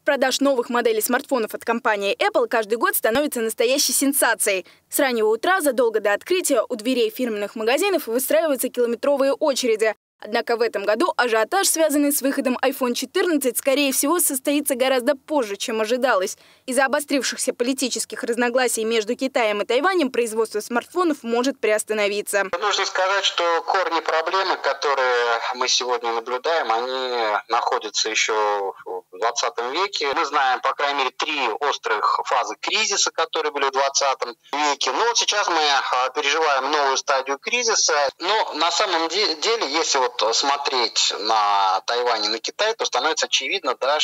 продаж новых моделей смартфонов от компании Apple каждый год становится настоящей сенсацией. С раннего утра, задолго до открытия, у дверей фирменных магазинов выстраиваются километровые очереди. Однако в этом году ажиотаж, связанный с выходом iPhone 14, скорее всего, состоится гораздо позже, чем ожидалось. Из-за обострившихся политических разногласий между Китаем и Тайванем производство смартфонов может приостановиться. Нужно сказать, что корни проблемы, которые мы сегодня наблюдаем, они находятся еще в 20 веке. Мы знаем, по крайней мере, 3 острых фазы кризиса, которые были в 20 веке. Но вот сейчас мы переживаем новую стадию кризиса. Но на самом деле, если смотреть на Тайвань и на Китай, то становится очевидно, да,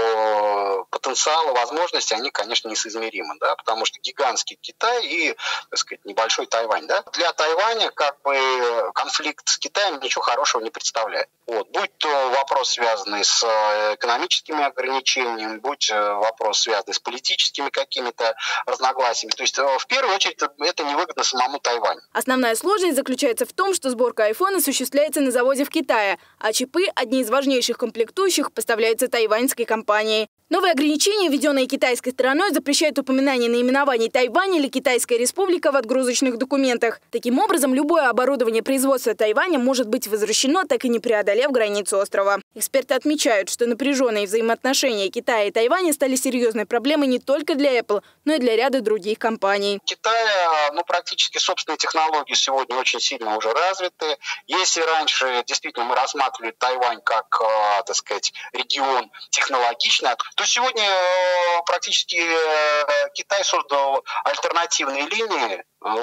что потенциал и возможности, они, конечно, несоизмеримы, да, потому что гигантский Китай и, так сказать, небольшой Тайвань. Да. Для Тайваня конфликт с Китаем ничего хорошего не представляет. Будь то вопрос, связанный с экономическими ограничениями, будь вопрос, связанный с политическими какими-то разногласиями. То есть, в первую очередь, это невыгодно самому Тайваню. Основная сложность заключается в том, что сборка iPhone осуществляется на заводе в Китае, а чипы, одни из важнейших комплектующих, поставляются тайваньской компанией. Новые ограничения, введенные китайской стороной, запрещают упоминание наименований Тайвань или Китайская республика в отгрузочных документах. Таким образом, любое оборудование производства Тайваня может быть возвращено, так и не преодолев границу острова. Эксперты отмечают, что напряженные взаимоотношения Китая и Тайваня стали серьезной проблемой не только для Apple, но и для ряда других компаний. В Китае практически собственные технологии сегодня очень сильно уже развиты. Если раньше действительно мы рассматривали Тайвань как, так сказать, регион технологичный, то сегодня практически Китай создал альтернативные линии.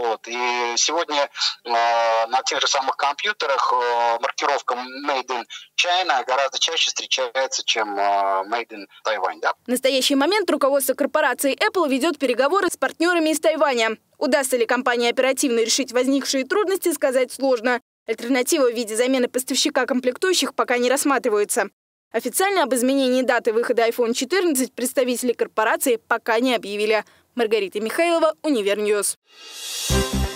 И сегодня на тех же самых компьютерах маркировка Made in China гораздо чаще встречается, чем Made in Taiwan. Да? В настоящий момент руководство корпорации Apple ведет переговоры с партнерами из Тайваня. Удастся ли компании оперативно решить возникшие трудности, сказать сложно. Альтернатива в виде замены поставщика комплектующих пока не рассматривается. Официально об изменении даты выхода iPhone 14 представители корпорации пока не объявили. Маргарита Михайлова, Универньюз.